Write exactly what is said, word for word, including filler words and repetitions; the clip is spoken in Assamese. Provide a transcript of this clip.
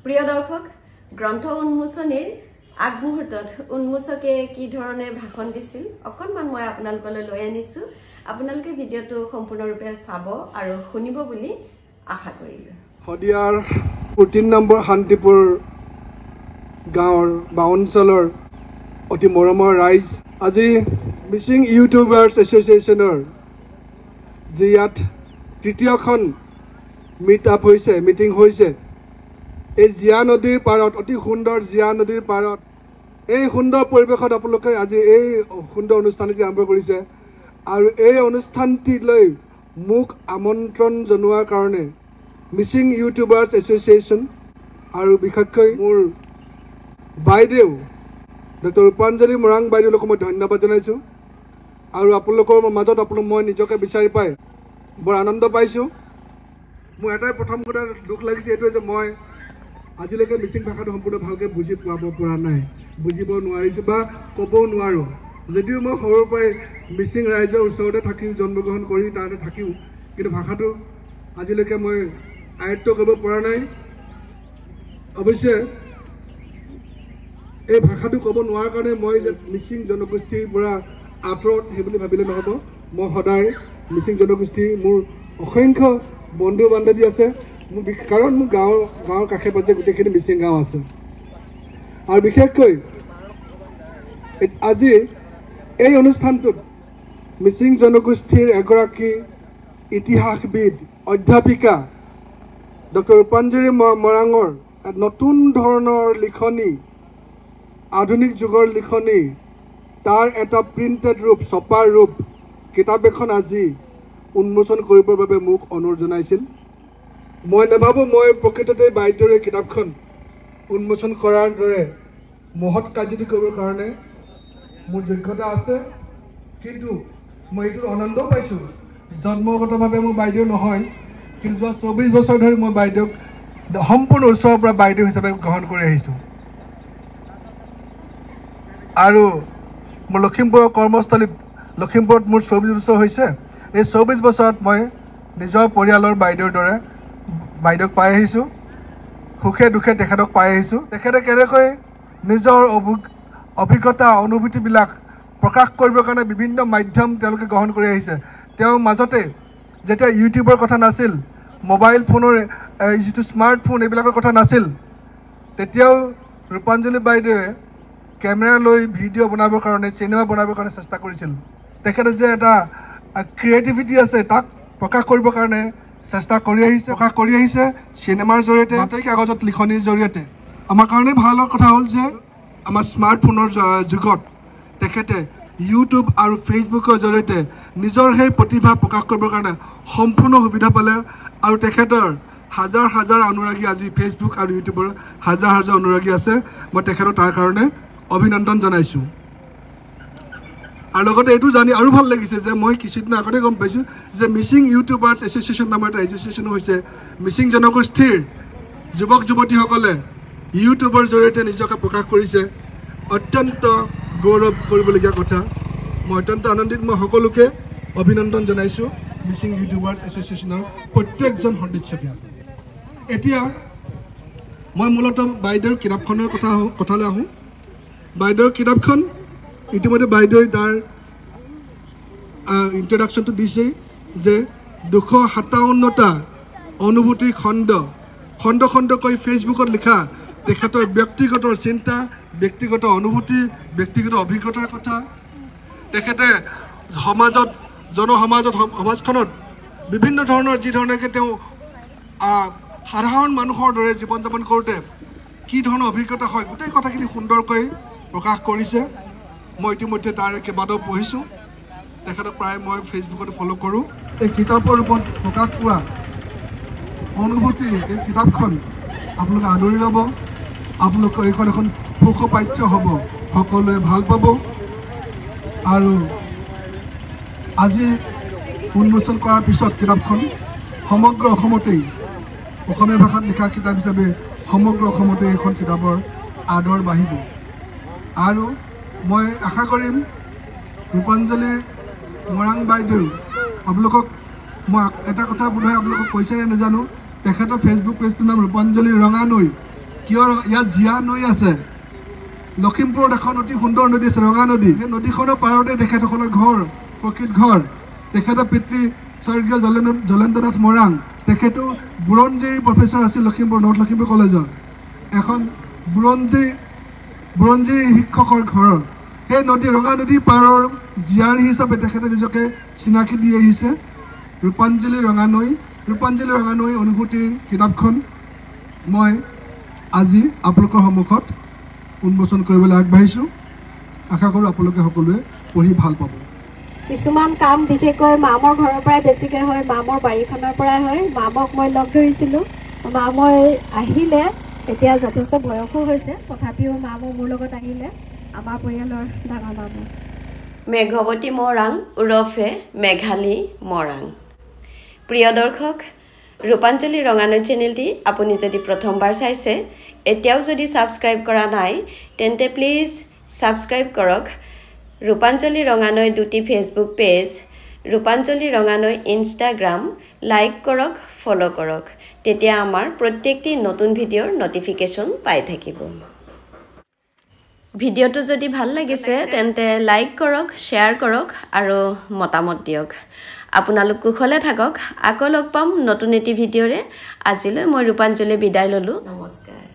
প্ৰিয় দৰ্শক গ্ৰন্থ উন্মোচনীৰ আগমুহূৰ্তত উন্মোচকে কি ধৰণে ভাষণ দিছিল অকণমান মই আপোনালোকলৈ লৈ আনিছো আপোনালোকে ভিডিঅটো সম্পূৰ্ণৰূপে চাব আৰু শুনিব বুলি আশা কৰিলো সদিয়াৰ fourteen নম্বৰ শান্তিপুৰ গাঁৱৰ বা অঞ্চলৰ অতি মৰমৰ ৰাইজ আজি মিছিং ইউটিউবাৰ্ছ এছ'চিয়েশ্যনৰ যি ইয়াত তৃতীয়খন মিট আপ হৈছে মিটিং হৈছে এই জিয়া নদীৰ পাৰত অতি সুন্দৰ জিয়া নদীৰ পাৰত এই সুন্দৰ পৰিৱেশত আপোনালোকে আজি এই সুন্দৰ অনুষ্ঠানটি আৰম্ভ কৰিছে আৰু এই অনুষ্ঠানটিলৈ মোক আমন্ত্ৰণ জনোৱাৰ কাৰণে মিছিং ইউটিউবাৰ্ছ এছ'চিয়েশ্যন আৰু বিশেষকৈ মোৰ বাইদেউ ডক্টৰ ৰূপাঞ্জলি মৰাং বাইদেউলোকক মই ধন্যবাদ জনাইছোঁ আৰু আপোনালোকৰ মাজত আপোনালোক মই নিজকে বিচাৰি পাই বৰ আনন্দ পাইছোঁ মোৰ এটাই প্ৰথম কথা দুখ লাগিছে এইটোৱে যে মই আজিলৈকে মিচিং ভাষাটো সম্পূৰ্ণ ভালকৈ বুজি পাব পৰা নাই বুজিব নোৱাৰিছোঁ বা ক'বও নোৱাৰোঁ যদিও মই সৰুৰ পৰাই মিচিং ৰাইজৰ ওচৰতে থাকি জন্মগ্ৰহণ কৰি তাতে থাকিও কিন্তু ভাষাটো আজিলৈকে মই আয়ত্ব কৰিব পৰা নাই অৱশ্যে এই ভাষাটো ক'ব নোৱাৰাৰ কাৰণে মই যে মিচিং জনগোষ্ঠীৰ পৰা আঁতৰত সেই বুলি ভাবিলে নহ'ব মই সদায় মিচিং জনগোষ্ঠী মোৰ অসংখ্য বন্ধু বান্ধৱী আছে মোৰ কাৰণ মোৰ গাঁৱৰ গাঁৱৰ কাষে পাশে গোটেইখিনি মিচিং গাঁও আছে আৰু বিশেষকৈ আজি এই অনুষ্ঠানটোত মিচিং জনগোষ্ঠীৰ এগৰাকী ইতিহাসবিদ অধ্যাপিকা ডক্টৰ ৰূপাঞ্জলি মৰাঙৰ নতুন ধৰণৰ লিখনি আধুনিক যুগৰ লিখনি তাৰ এটা প্ৰিণ্টেড ৰূপ ছপা ৰূপ কিতাপ এখন আজি উন্মোচন কৰিবৰ বাবে মোক অনুৰোধ জনাইছিল মই নাভাবোঁ মই প্ৰকৃততে বাইদেউৰ এই কিতাপখন উন্মোচন কৰাৰ দৰে মহৎ কাৰ্যটি কৰিবৰ কাৰণে মোৰ যোগ্যতা আছে কিন্তু মই এইটোৰ আনন্দও পাইছোঁ জন্মগতভাৱে মোৰ বাইদেউ নহয় কিন্তু যোৱা চৌবিছ বছৰ ধৰি মই বাইদেউক সম্পূৰ্ণ ওচৰৰ পৰা বাইদেউ হিচাপে গ্ৰহণ কৰি আহিছোঁ আৰু মোৰ লখিমপুৰৰ কৰ্মস্থলীত লখিমপুৰত মোৰ চৌবিছ বছৰ হৈছে এই চৌবিছ বছৰত মই নিজৰ পৰিয়ালৰ বাইদেউৰ দৰে বাইদেউক পাই আহিছোঁ সুখে দুখে তেখেতক পাই আহিছোঁ তেখেতে কেনেকৈ নিজৰ অভিজ্ঞতা অনুভূতিবিলাক প্ৰকাশ কৰিবৰ কাৰণে বিভিন্ন মাধ্যম তেওঁলোকে গ্ৰহণ কৰি আহিছে তেওঁৰ মাজতে যেতিয়া ইউটিউবৰ কথা নাছিল মোবাইল ফোনৰ যিটো স্মাৰ্টফোন এইবিলাকৰ কথা নাছিল তেতিয়াও ৰূপাঞ্জলি বাইদেৱে কেমেৰা লৈ ভিডিঅ' বনাবৰ কাৰণে চিনেমা বনাবৰ কাৰণে চেষ্টা কৰিছিল তেখেতে যে এটা ক্ৰিয়েটিভিটি আছে তাক প্ৰকাশ কৰিবৰ কাৰণে চেষ্টা কৰি আহিছে প্ৰকাশ কৰি আহিছে চিনেমাৰ জৰিয়তে বাতৰি কাগজত লিখনিৰ জৰিয়তে আমাৰ কাৰণে ভালৰ কথা হ'ল যে আমাৰ স্মাৰ্টফোনৰ যুগত তেখেতে ইউটিউব আৰু ফেচবুকৰ জৰিয়তে নিজৰ সেই প্ৰতিভা প্ৰকাশ কৰিবৰ কাৰণে সম্পূৰ্ণ সুবিধা পালে আৰু তেখেতৰ হাজাৰ হাজাৰ অনুৰাগী আজি ফেচবুক আৰু ইউটিউবৰ হাজাৰ হাজাৰ অনুৰাগী আছে মই তেখেতক তাৰ কাৰণে অভিনন্দন জনাইছোঁ আৰু লগতে এইটো জানি আৰু ভাল লাগিছে যে মই কিছুদিন আগতে গম পাইছোঁ যে মিচিং ইউটিউবাৰ্ছ এছ'চিয়েশ্যন নামৰ এটা এছ'চিয়েশ্যন হৈছে মিচিং জনগোষ্ঠীৰ যুৱক যুৱতীসকলে ইউটিউবৰ জৰিয়তে নিজকে প্ৰকাশ কৰিছে অত্যন্ত গৌৰৱ কৰিবলগীয়া কথা মই অত্যন্ত আনন্দিত মই সকলোকে অভিনন্দন জনাইছোঁ মিচিং ইউটিউবাৰ্ছ এছ'চিয়েশ্যনৰ প্ৰত্যেকজন সদস্যকে এতিয়া মই মূলতঃ বাইদেউৰ কিতাপখনৰ কথা কথালৈ আহোঁ বাইদেউৰ কিতাপখন ইতিমধ্যে বাইদেৱে তাৰ ইণ্ট্ৰডাকশ্যনটো দিছেই যে দুশ সাতাৱন্নটা অনুভূতি খণ্ড খণ্ড খণ্ডকৈ ফেচবুকত লিখা তেখেতৰ ব্যক্তিগত চিন্তা ব্যক্তিগত অনুভূতি ব্যক্তিগত অভিজ্ঞতাৰ কথা তেখেতে সমাজত জনসমাজত সমাজখনত বিভিন্ন ধৰণৰ যি ধৰণেকৈ তেওঁ সাধাৰণ মানুহৰ দৰে জীৱন যাপন কৰোঁতে কি ধৰণৰ অভিজ্ঞতা হয় গোটেই কথাখিনি সুন্দৰকৈ প্ৰকাশ কৰিছে মই ইতিমধ্যে তাৰ কেইবাটাও পঢ়িছোঁ তেখেতক প্ৰায় মই ফেচবুকত ফ'ল' কৰোঁ এই কিতাপৰ ৰূপত প্ৰকাশ পোৱা অনুভূতিৰ এই কিতাপখন আপোনালোকে আদৰি ল'ব আপোনালোকৰ এইখন এখন সুখপাঠ্য হ'ব সকলোৱে ভাল পাব আৰু আজি উন্মোচন কৰাৰ পিছত কিতাপখন সমগ্ৰ অসমতেই অসমীয়া ভাষাত লিখা কিতাপ হিচাপে সমগ্ৰ অসমতে এইখন কিতাপৰ আদৰ বাঢ়িব আৰু মই আশা কৰিম ৰূপাঞ্জলি মৰাং বাইদেউ আপোনালোকক মই এটা কথা বোধহয় আপোনালোকক কৈছে নে নাজানো তেখেতৰ ফেচবুক পেজটোৰ নাম ৰূপাঞ্জলি ৰঙানৈ কিয় ইয়াত জীয়া নৈ আছে লখিমপুৰত এখন অতি সুন্দৰ নদী আছে ৰঙা নদী সেই নদীখনৰ পাৰতে তেখেতসকলৰ ঘৰ প্ৰকৃত ঘৰ তেখেতৰ পিতৃ স্বৰ্গীয় জলেন্দ্ৰনাথ মৰাং তেখেতো বুৰঞ্জীৰ প্ৰফেচৰ আছিল লখিমপুৰ নৰ্থ লখিমপুৰ কলেজৰ এখন বুৰঞ্জী বুৰঞ্জীৰ শিক্ষকৰ ঘৰ সেই নদী ৰঙা নদী পাৰৰ জীয়াৰী হিচাপে তেখেতে নিজকে চিনাকি দি আহিছে ৰূপাঞ্জলি ৰঙা নৈ ৰূপাঞ্জলি ৰঙা নৈ অনুভূতিৰ কিতাপখন মই আজি আপোনালোকৰ সন্মুখত উন্মোচন কৰিবলৈ আগবাঢ়িছোঁ আশা কৰোঁ আপোনালোকে সকলোৱে পঢ়ি ভাল পাব কিছুমান কাম বিশেষকৈ মামৰ ঘৰৰ পৰাই বেছিকৈ হয় মামৰ বাৰীখনৰ পৰাই হয় মামক মই লগ ধৰিছিলোঁ মামই আহিলে এতিয়া যথেষ্ট বয়সো হৈছে তথাপিও মামো মোৰ লগত আহিলে আমাৰ পৰিয়ালৰ ডাঙৰ মামু মেঘৱতী মৰাং উৰফে মেঘালী মৰাং প্ৰিয় দৰ্শক ৰূপাঞ্জলি ৰঙানৈ চেনেলটি আপুনি যদি প্ৰথমবাৰ চাইছে এতিয়াও যদি সাবস্ক্ৰাইব কৰা নাই তেন্তে প্লিজ সাবস্ক্ৰাইব কৰক ৰূপাঞ্জলি ৰঙানৈ দুটি Facebook page Rupanjali Ronganai Instagram like কৰক ফলো কৰক তেতিয়া আমাৰ প্ৰত্যেকটি নতুন ভিডিঅ'ৰ নটিফিকেশন পাই থাকিব ভিডিঅ'টো যদি ভাল লাগিছে তেন্তে লাইক কৰক শ্বেয়াৰ কৰক আৰু মতামত দিয়ক আপোনালোক কুশলে থাকক আকৌ লগ পাম নতুন এটি ভিডিঅ'ৰে আজিলৈ মই ৰূপাঞ্জলি বিদায় ললো নমস্কাৰ